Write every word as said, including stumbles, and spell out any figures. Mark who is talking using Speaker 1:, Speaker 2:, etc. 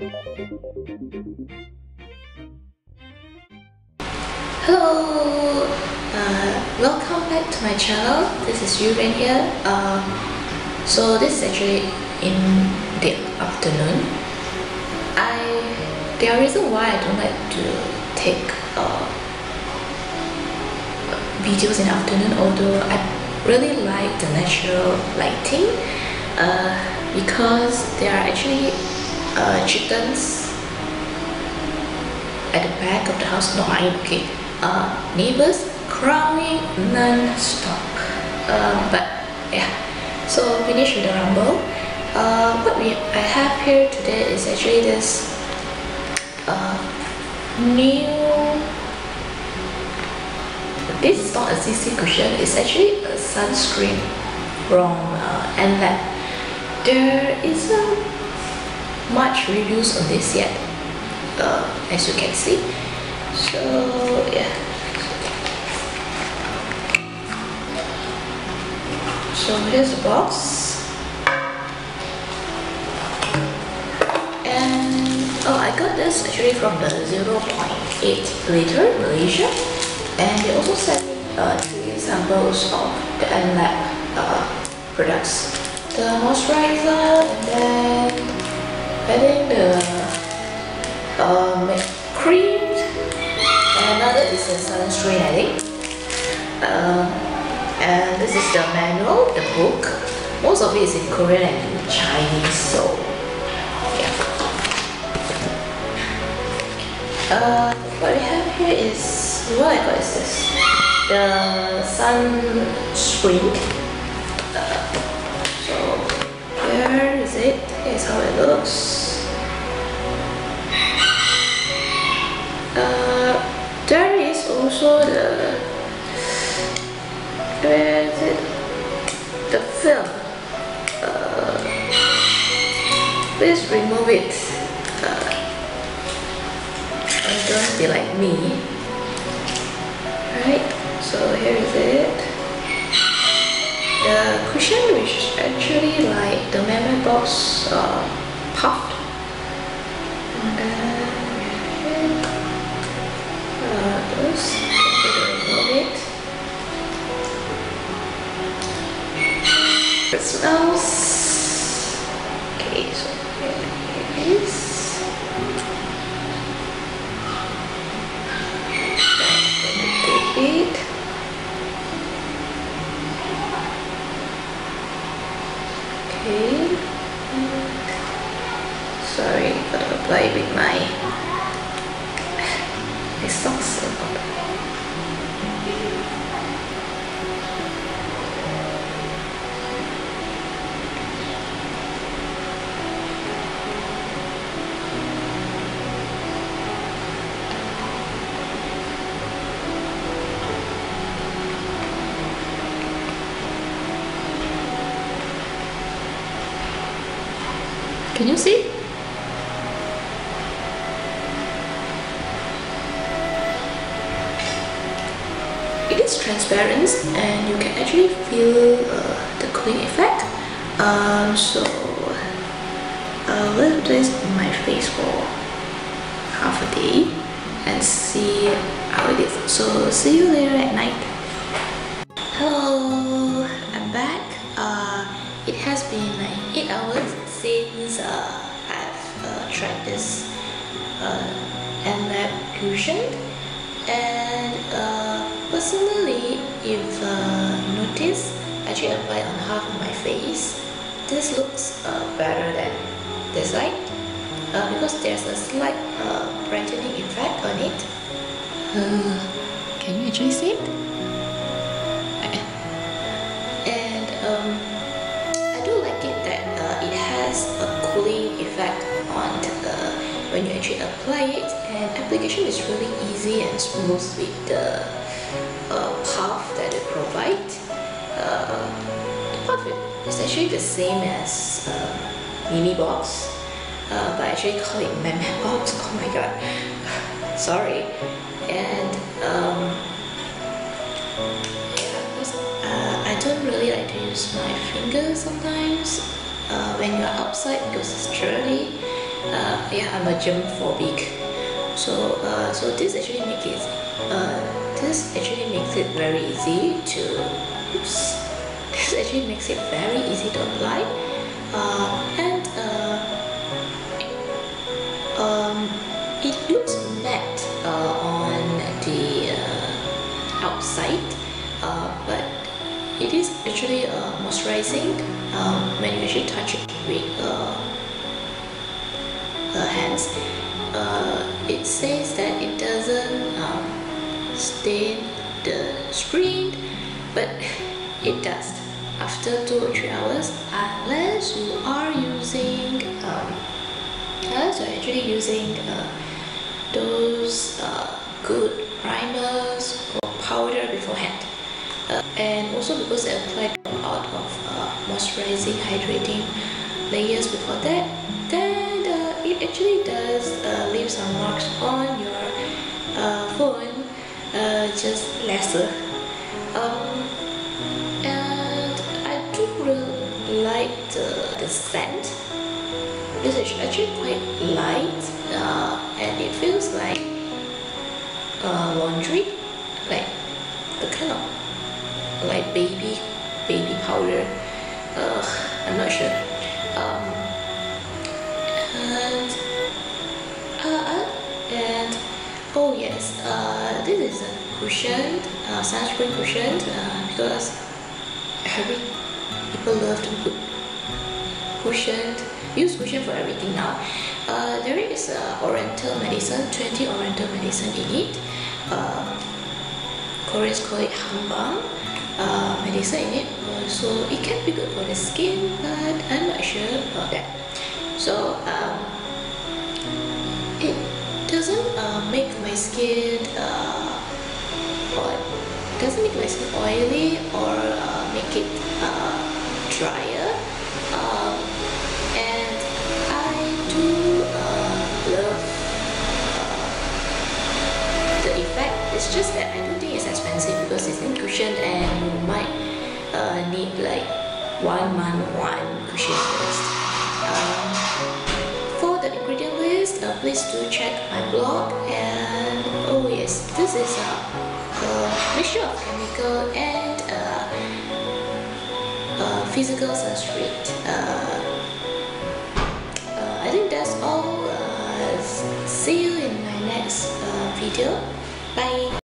Speaker 1: Hello, uh, welcome back to my channel. This is Yuren here. Um, so this is actually in the afternoon. I there are reasons why I don't like to take uh, videos in the afternoon, although I really like the natural lighting uh, because there are actually uh, chickens at the back of the house. No, I okay. Uh, neighbors crowing non-stop. Uh, but yeah, so finish with the rumble. Uh, what we I have here today is actually this uh, new. This is not a C C cushion. It's actually a sunscreen from uh, andLAB. There isn't much reviews on this yet, uh, as you can see. So yeah, so here's the box, and oh, I got this actually from the zero point eight liter Malaysia, and they also sent me uh, three samples of the andLAB uh, products, the moisturizer, and then I think the um, cream. Another is a sunscreen, I think. Uh, and this is the manual, the book. Most of it is in Korean and in Chinese, so yeah. Uh, what we have here is, what I got is this, the sunscreen. Uh, so here is it. Here's how it looks. Uh, There is also the, where is it? The film. Uh, please remove it. Uh, and don't be like me. Right? So here is it. The cushion, which is actually like the memory box uh, puffed. And then it smells. Okay, so here it is. Take it. Okay. Sorry, gotta apply with my my socks. Can you see? It is transparent and you can actually feel uh, the cooling effect. Um, so I'll leave this on my face for half a day and see how it is. So see you later at night. Hello, I'm back. Uh, it has been like eight hours since uh, I've uh, tried this uh, andLAB cushion, and uh, personally, if uh, notice, I actually applied on half of my face. This looks uh, better than this side uh, because there's a slight uh, brightening effect on it. Uh, can you actually see it? And um, I do like it that uh, it has a cooling effect on the, when you actually apply it, and application is really easy and smooth with the uh, puff that it provides. Uh, the puff is actually the same as uh, mini box, uh, but I actually call it meme box. Oh my god, sorry. And um, Uh, I don't really like to use my fingers sometimes uh, when you're outside because it's dirty. uh, yeah, I'm a germphobic. So uh, so this actually makes it uh, this actually makes it very easy to oops, this actually makes it very easy to apply, uh, and uh, um, it looks matte uh, on the uh, outside, uh, but it is actually uh, moisturizing um, when you actually touch it with uh, uh, hands. Uh, it says that it doesn't um, stain the screen, but it does after two or three hours, unless you are using um, unless you're actually using uh, those uh, good primers or powder beforehand. Uh, and also because I applied a lot of uh, moisturizing, hydrating layers before that, then uh, it actually does uh, leave some marks on your uh, phone, uh, just lesser. Um, and I do really like the, the scent. This is actually quite light, uh, and it feels like uh, laundry, like the kind of like baby baby powder. Uh, I'm not sure. Um, and uh, and oh yes, uh, this is a cushion, uh, sunscreen cushion, uh, because every people love to put cushion, use cushion for everything now. Uh, there is uh, Oriental medicine, twenty Oriental medicine in it. Uh, Koreans call it hambang. Uh, medicine in it, uh, so it can be good for the skin, but I'm not sure about that. So um, it doesn't uh, make my skin uh, oil, doesn't make my skin oily or uh, make it uh, drier, um, and I do uh, love uh, the effect. It's just that I don't think it's expensive because it's in cushion, and you might uh, need like one month one cushion first. Um, for the ingredient list, uh, please do check my blog. And oh yes, this is a, a mixture of chemical and uh, uh, physical sunscreen. Uh, uh, I think that's all. Uh, see you in my next uh, video. Bye.